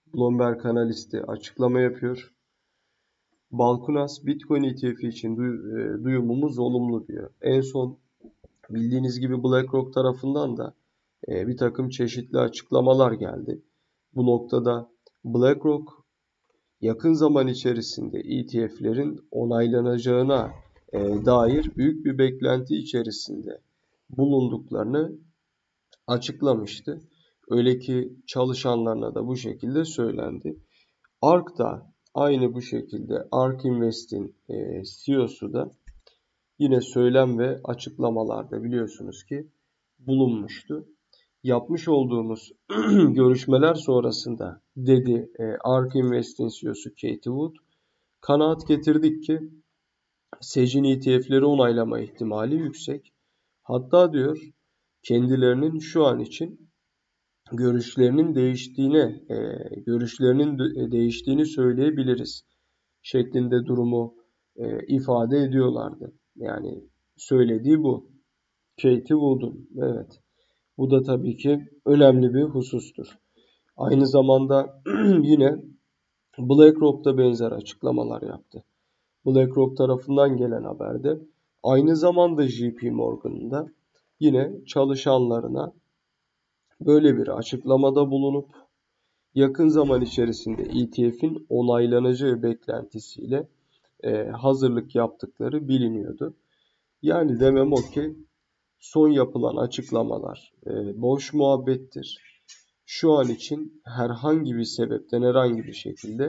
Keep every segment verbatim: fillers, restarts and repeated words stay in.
Bloomberg analisti açıklama yapıyor. Balkunas Bitcoin E T F için duy- duyumumuz olumlu diyor. En son bildiğiniz gibi BlackRock tarafından da e, bir takım çeşitli açıklamalar geldi. Bu noktada BlackRock yakın zaman içerisinde E T F'lerin onaylanacağına e, dair büyük bir beklenti içerisinde bulunduklarını açıklamıştı. Öyle ki çalışanlarına da bu şekilde söylendi. Ark da aynı bu şekilde Ark Invest'in e, C E O'su da yine söylem ve açıklamalarda biliyorsunuz ki bulunmuştu. Yapmış olduğumuz görüşmeler sonrasında dedi e, Ark Invest'in C E O'su Katie Wood, kanaat getirdik ki S E C'in E T F'leri onaylama ihtimali yüksek. Hatta diyor kendilerinin şu an için görüşlerinin değiştiğine, e, görüşlerinin de, değiştiğini söyleyebiliriz şeklinde durumu e, ifade ediyorlardı. Yani söylediği bu. Katie Wood'un. Evet. Bu da tabii ki önemli bir husustur. Aynı zamanda yine BlackRock da benzer açıklamalar yaptı. BlackRock tarafından gelen haberde aynı zamanda J P Morgan'ın da yine çalışanlarına böyle bir açıklamada bulunup yakın zaman içerisinde E T F'in onaylanacağı beklentisiyle e, hazırlık yaptıkları biliniyordu. Yani demem o ki son yapılan açıklamalar e, boş muhabbettir. Şu an için herhangi bir sebepten herhangi bir şekilde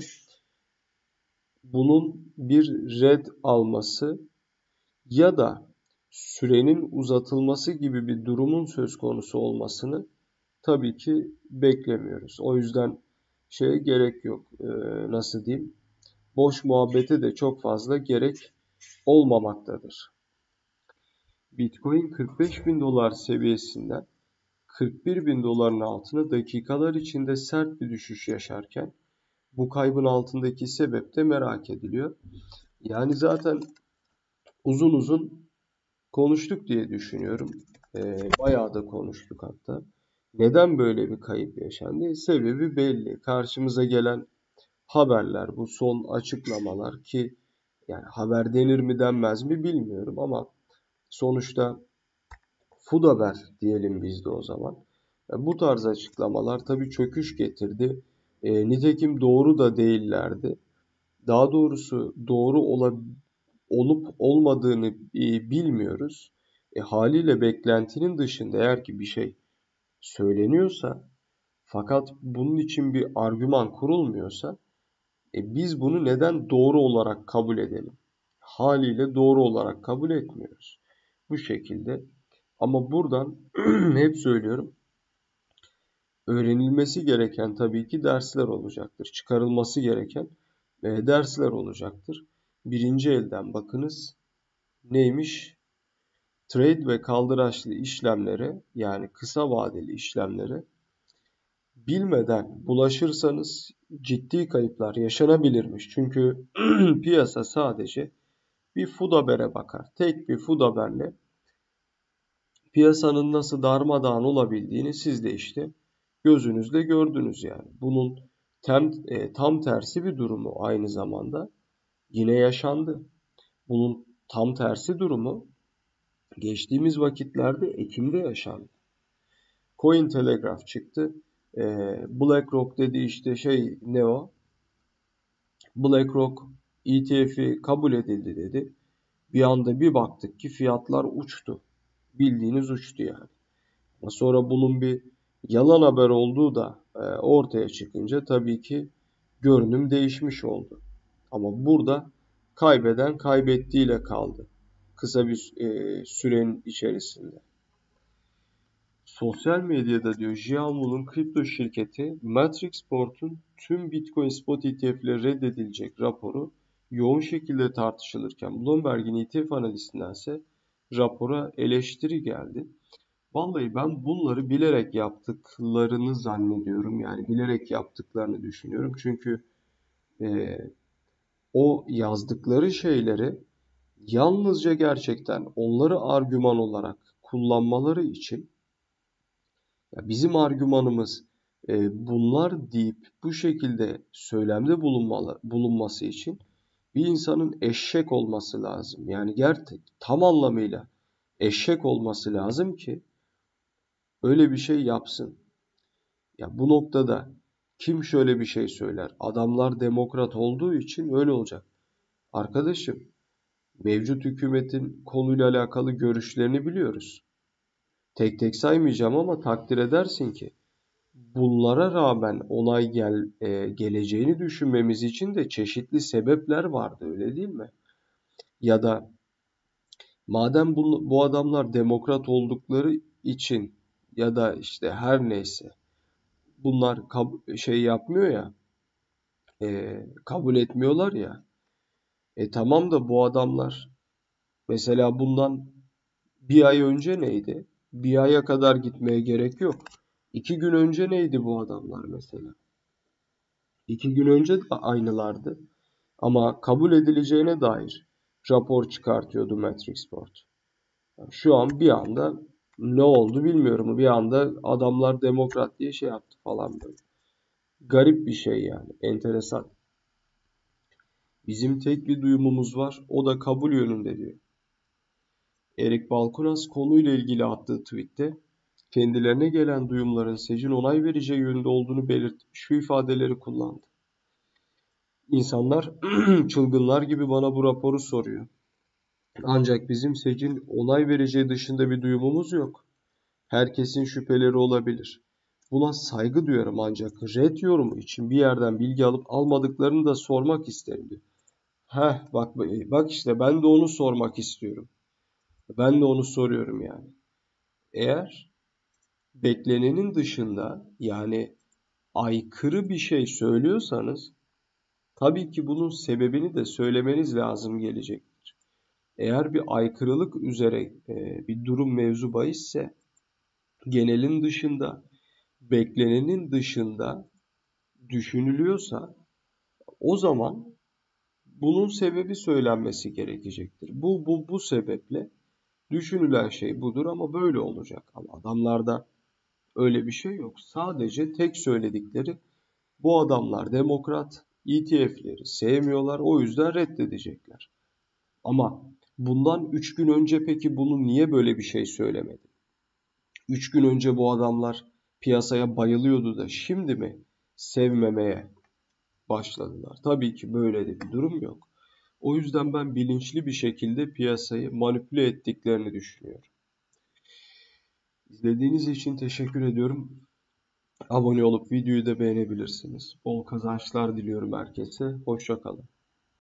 bunun bir red alması ya da sürenin uzatılması gibi bir durumun söz konusu olmasını tabii ki beklemiyoruz. O yüzden şeye gerek yok. Ee, nasıl diyeyim? Boş muhabbete de çok fazla gerek olmamaktadır. Bitcoin kırk beş bin dolar seviyesinden kırk bir bin doların altına dakikalar içinde sert bir düşüş yaşarken bu kaybın altındaki sebep de merak ediliyor. Yani zaten uzun uzun konuştuk diye düşünüyorum. E, bayağı da konuştuk hatta. Neden böyle bir kayıp yaşandı? Sebebi belli. Karşımıza gelen haberler, bu son açıklamalar ki yani haber denir mi denmez mi bilmiyorum ama sonuçta food haber diyelim biz de o zaman. E, bu tarz açıklamalar tabii çöküş getirdi. E, nitekim doğru da değillerdi. Daha doğrusu doğru ola, olup olmadığını e, bilmiyoruz. E, haliyle beklentinin dışında eğer ki bir şey söyleniyorsa fakat bunun için bir argüman kurulmuyorsa e, biz bunu neden doğru olarak kabul edelim? Haliyle doğru olarak kabul etmiyoruz. Bu şekilde. Ama buradan hep söylüyorum. Öğrenilmesi gereken tabii ki dersler olacaktır. Çıkarılması gereken e, dersler olacaktır. Birinci elden bakınız neymiş? Trade ve kaldıraçlı işlemlere yani kısa vadeli işlemlere bilmeden bulaşırsanız ciddi kayıplar yaşanabilirmiş. Çünkü piyasa sadece bir food habere bakar. Tek bir food haberle piyasanın nasıl darmadağın olabildiğini siz de işte gözünüzle gördünüz yani. Bunun tem, e, tam tersi bir durumu aynı zamanda yine yaşandı. Bunun tam tersi durumu geçtiğimiz vakitlerde Ekim'de yaşandı. Cointelegraph çıktı. E, BlackRock dedi işte şey ne o? BlackRock E T F'i kabul edildi dedi. Bir anda bir baktık ki fiyatlar uçtu. Bildiğiniz uçtu yani. Sonra bunun bir yalan haber olduğu da e, ortaya çıkınca tabii ki görünüm değişmiş oldu. Ama burada kaybeden kaybettiğiyle kaldı. Kısa bir e, sürenin içerisinde. Sosyal medyada diyor Jiaomu'nun kripto şirketi Matrix Port'un tüm Bitcoin spot E T F'leri reddedilecek raporu yoğun şekilde tartışılırken Bloomberg'in E T F analistindense rapora eleştiri geldi. Vallahi ben bunları bilerek yaptıklarını zannediyorum. Yani bilerek yaptıklarını düşünüyorum. Çünkü e, o yazdıkları şeyleri yalnızca gerçekten onları argüman olarak kullanmaları için ya bizim argümanımız E, bunlar deyip bu şekilde söylemde bulunmalı, bulunması için bir insanın eşek olması lazım. Yani gerçek tam anlamıyla eşek olması lazım ki öyle bir şey yapsın. Ya bu noktada kim şöyle bir şey söyler? Adamlar demokrat olduğu için öyle olacak. Arkadaşım, mevcut hükümetin konuyla alakalı görüşlerini biliyoruz. Tek tek saymayacağım ama takdir edersin ki bunlara rağmen onay gel, e, geleceğini düşünmemiz için de çeşitli sebepler vardı, öyle değil mi? Ya da madem bu, bu adamlar demokrat oldukları için ya da işte her neyse bunlar kab- şey yapmıyor ya, e, kabul etmiyorlar ya. E tamam da bu adamlar mesela bundan bir ay önce neydi? Bir aya kadar gitmeye gerek yok. İki gün önce neydi bu adamlar mesela? İki gün önce de aynılardı. Ama kabul edileceğine dair rapor çıkartıyordu Matrixport. Şu an bir anda ne oldu bilmiyorum. Bir anda adamlar demokrat diye şey yaptı falan böyle. Garip bir şey yani. Enteresan. Bizim tek bir duyumumuz var. O da kabul yönünde diyor. Erik Balkunas konuyla ilgili attığı tweette kendilerine gelen duyumların Sec'in onay vereceği yönünde olduğunu belirtip şu ifadeleri kullandı. İnsanlar çılgınlar gibi bana bu raporu soruyor. Ancak bizim Sec'in onay vereceği dışında bir duyumumuz yok. Herkesin şüpheleri olabilir. Buna saygı duyarım ancak red yorumu için bir yerden bilgi alıp almadıklarını da sormak isterim diyor. Heh bak bak işte ben de onu sormak istiyorum. Ben de onu soruyorum yani. Eğer beklenenin dışında yani aykırı bir şey söylüyorsanız tabii ki bunun sebebini de söylemeniz lazım gelecektir. Eğer bir aykırılık üzere e, bir durum mevzu bahisse genelin dışında beklenenin dışında düşünülüyorsa o zaman bunun sebebi söylenmesi gerekecektir. Bu bu bu sebeple düşünülen şey budur ama böyle olacak. Ama adamlarda öyle bir şey yok. Sadece tek söyledikleri bu adamlar demokrat, E T F'leri sevmiyorlar o yüzden reddedecekler. Ama bundan üç gün önce peki bunu niye böyle bir şey söylemedi? üç gün önce bu adamlar piyasaya bayılıyordu da şimdi mi sevmemeye başladılar? Tabii ki böyle de bir durum yok. O yüzden ben bilinçli bir şekilde piyasayı manipüle ettiklerini düşünüyorum. İzlediğiniz için teşekkür ediyorum. Abone olup videoyu da beğenebilirsiniz. Bol kazançlar diliyorum herkese. Hoşça kalın.